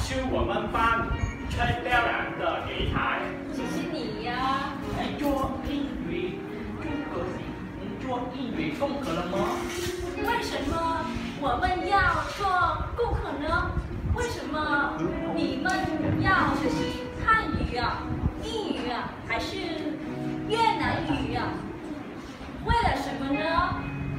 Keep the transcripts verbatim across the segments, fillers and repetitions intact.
是我们班最漂亮的女孩。 谢谢你呀。 哎，做英语中可做英语功课了吗？ 为什么我们要做功课呢？为什么你们要学习汉语啊、英语啊，还是越南语啊？为了什么呢？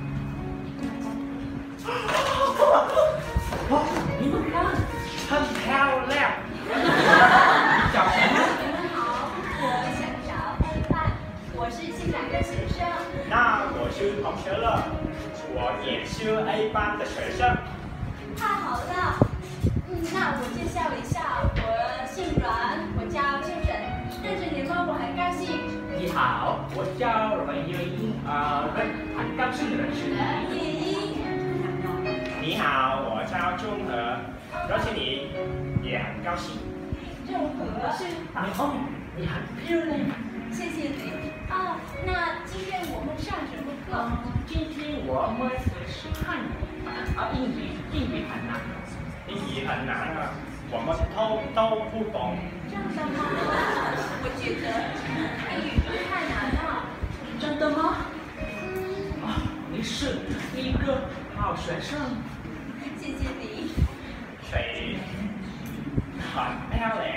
哇，你们看， 很漂亮。 你找什么？ 你们好，我想找 A 班，我是新来的学生。 那我是同学了，我也是 A 班的学生。 太好了，嗯，那我介绍一下，我姓阮，我叫秋晨，认识你们我很高兴。 你好，我叫阮月英，啊，很高兴认识你。 叶英， 你好，我叫钟和，认识你也很高兴。 仲和是你好，你很漂亮。 谢谢你。哦，那今天我们上什么课？ 啊，今天我们是汉语，啊，英语，英语很难。 英语很难啊，我们都都不懂。 真的吗？我觉得英语太难了。 真的吗？啊，你是一个好学生。 谢谢你。 谁很漂亮？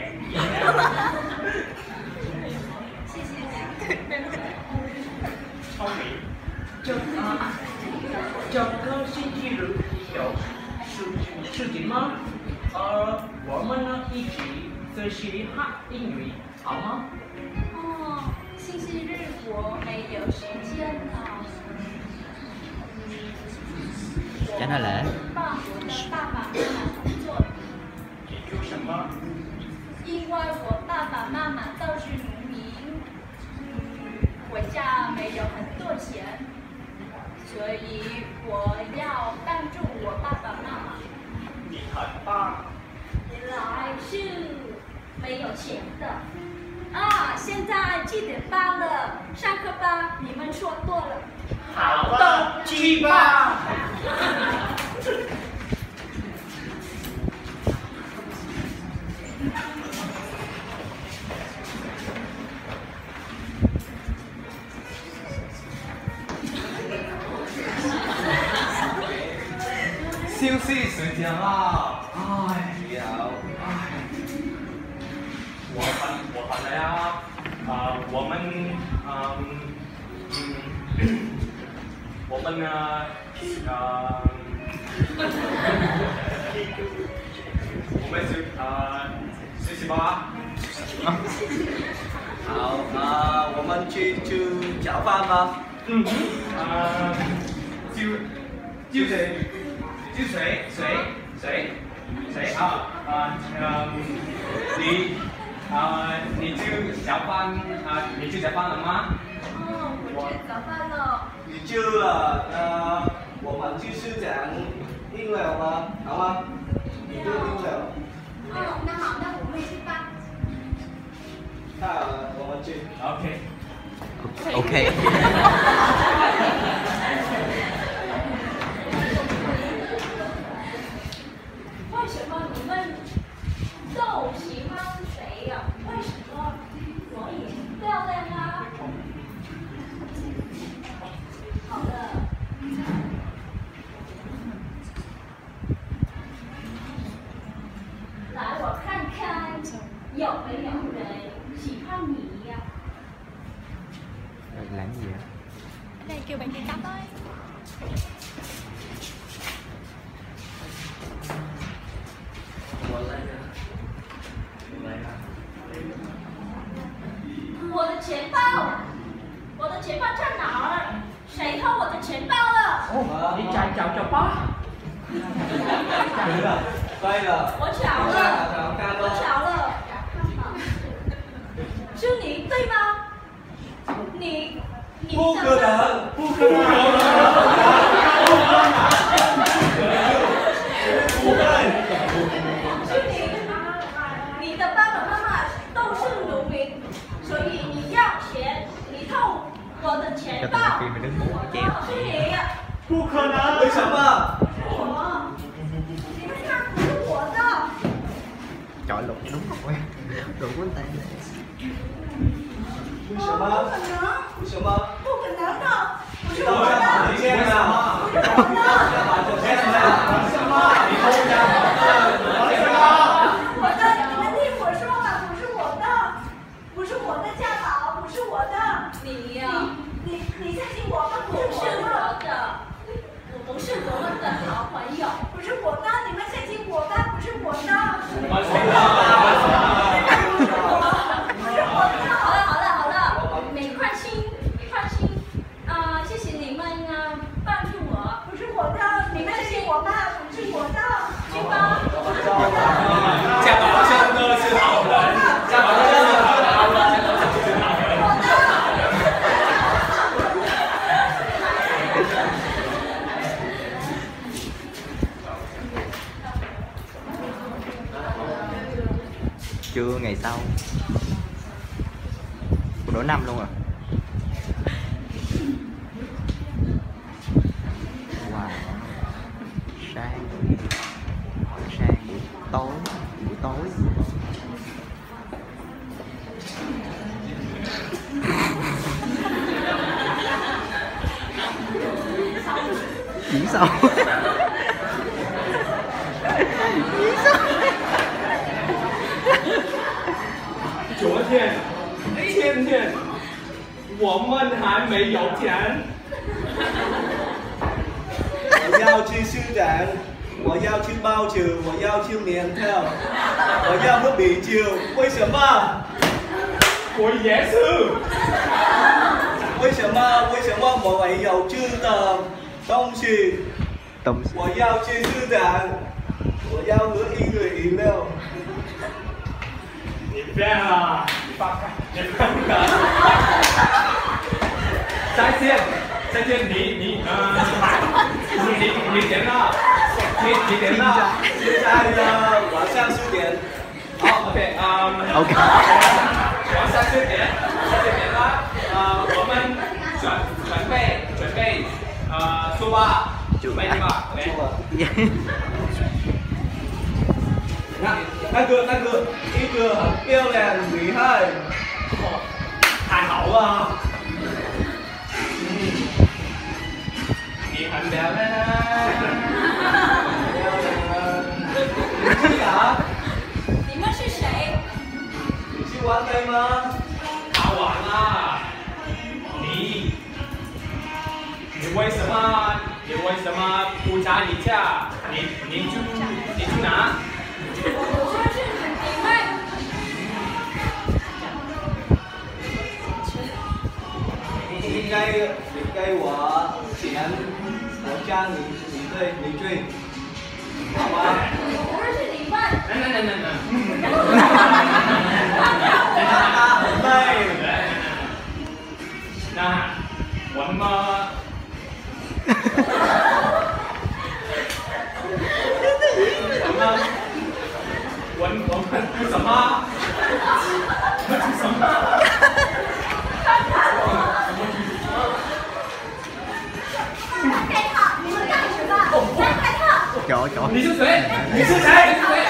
谢谢你。 聪明。 这啊，这个星期日有事事情吗？呃，我们呢一起学习汉英语，好吗？ 哦，星期日我没有时间啊。 Cái này là 帮我的爸爸妈妈工作， 研究什么？ 因为我爸爸妈妈都是农民，嗯，我家没有很多钱，所以我要帮助我爸爸妈妈。 你很棒。 原来是没有钱的啊！现在七点半了，上课吧，你们说多了。 好的，去吧。 休息时间啦！哎呀，哎， 我很我很累啊。啊、我们嗯嗯，我们呢呃，我们是呃休息吧。 好啊，我们去去交饭吧。 嗯啊，就就谁就谁谁谁谁啊啊嗯，你啊你就交饭啊你就交饭了吗？ 哦，我吃早饭了。 你就了，呃，我们就是讲英了吗？好吗？你就英了。 哦，那好，那我们去吧。 太好了，我们去。 OK。 OK。 为什么你们都喜欢谁呀、为什么我也漂亮啊？好了。来，我看看有没有人喜欢你呀、 Làm gì vậy? Đây kêu bạn đi tắm ơi. Tôi 我的钱包，我的钱包在哪儿？谁偷我的钱包了？ 哦，你再找找吧。 对了，对了。 我巧了，我巧了，是你对吗？你，你不可能，不可能，不会。 是你，你的爸爸妈妈都是农民，所以你要钱，你偷我的钱 Cho 包， tụi mình đứng ngủ chém. 是你。 不可能！ 为什么？ 我，你们看不是我的。 đúng rồi. Đủ quân tay này. 为什么？为什么？ 不可能的，不是到我的， 家把这个啊！ 不是我的， 为什么？为什么？你偷家宝的？为什么？ 我的，你们听我说嘛，不是我的，不是我的家宝，不是我的。你呀，你你相信我吧，不是我的，我不是我们的好朋友，不是我的，你们相信我吧，不是我的。 我错了。 不是我的。好了好了好了，你放心，你放心，啊、谢谢你们啊，帮助我。不是我的，你们相信我吧，不是我的，去吧。 家宝真的是好人，家宝真的是好人，家宝真的是好人。 Trưa ngày sau đổ năm luôn à. Wow. Sáng sáng tối buổi tối. Diễn sao? Diễn sao? 昨天、前天，我们还没有钱。 我要去书展，我要去包酒，我要去年票，我要喝啤酒，为什么？ 我也是。 为什么？为什么我没有吃的东西？ 东西。 我要去书展，我要喝一个饮料。 你变了，你放开，你放开。再见，再见，你你呃，你你点了，你你点了， 现在呢，晚上十点。 好 ，OK， 嗯 OK 晚上十点，十点了，呃，我们准准备准备呃出发，准备吧 ，OK。 那那个那个一个很漂亮女孩， 哦，太好了，嗯，你很漂亮啊， 漂亮。你去哪？ 你们是谁？ 你去玩对吗？ 他完了，你，你为什么你为什么不加你家？你你去你去哪？ 我说是你们。 你应该你给我钱，我加你你对你追，好吗？ 我说是你们。 来来来来来。 他很累。 那我们。什么？我我们不什么？不什么？ 来开炮！你们干什么？来开炮！ Chỗ chỗ. 你是谁？你是谁？你是谁？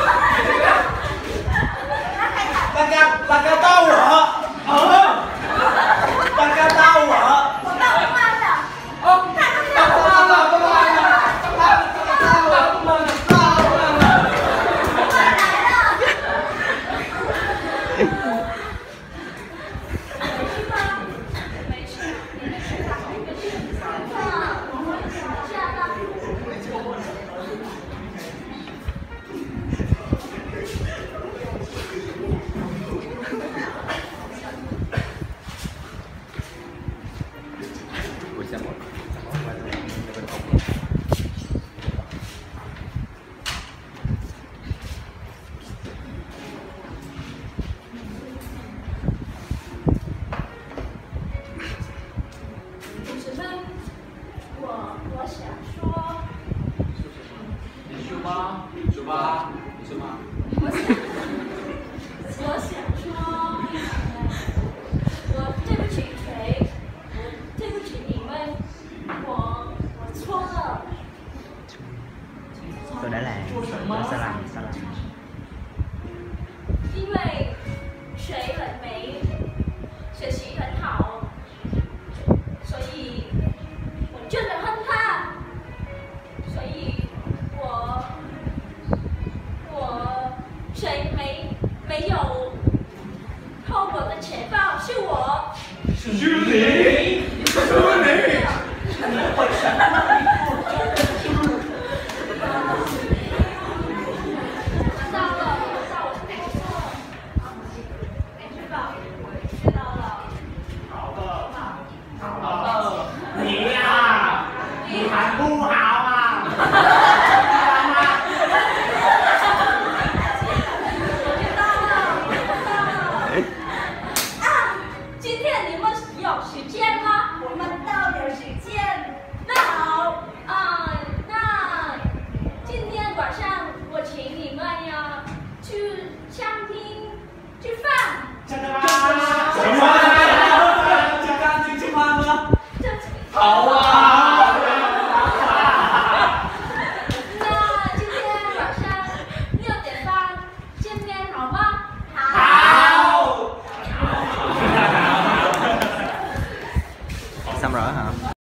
大家大家刀我！啊！大家刀我！ 我爸我妈的。 哦， 大爸爸爸爸爸爸爸爸。 Tôi đã làm, tôi sẽ làm, sẽ làm. 是你，是你，你会什么？ 到了，到我没错。没事吧？我知道了。 好的，好的，你呀，你还不还？